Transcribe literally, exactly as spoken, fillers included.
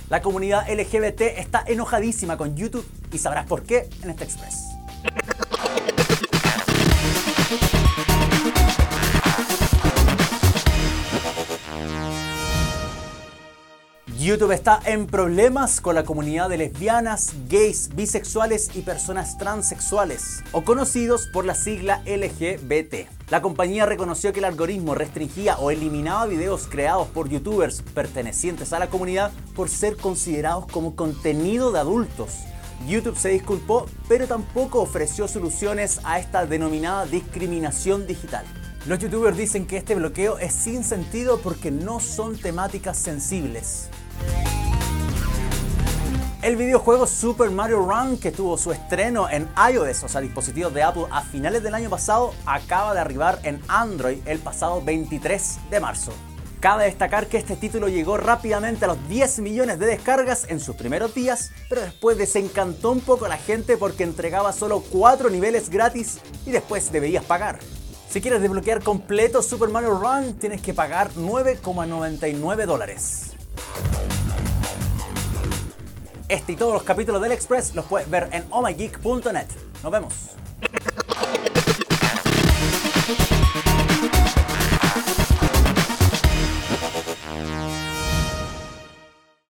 La comunidad L G B T está enojadísima con YouTube y sabrás por qué en este Express. YouTube está en problemas con la comunidad de lesbianas, gays, bisexuales y personas transexuales, o conocidos por la sigla L G B T. La compañía reconoció que el algoritmo restringía o eliminaba videos creados por youtubers pertenecientes a la comunidad por ser considerados como contenido de adultos. YouTube se disculpó, pero tampoco ofreció soluciones a esta denominada discriminación digital. Los youtubers dicen que este bloqueo es sin sentido porque no son temáticas sensibles. El videojuego Super Mario Run, que tuvo su estreno en iOS, o sea, dispositivos de Apple, a finales del año pasado, acaba de arribar en Android el pasado veintitrés de marzo. Cabe destacar que este título llegó rápidamente a los diez millones de descargas en sus primeros días, pero después desencantó un poco a la gente porque entregaba solo cuatro niveles gratis y después debías pagar. Si quieres desbloquear completo Super Mario Run, tienes que pagar nueve coma noventa y nueve dólares. Este y todos los capítulos del Express los puedes ver en oh my geek punto net. Nos vemos.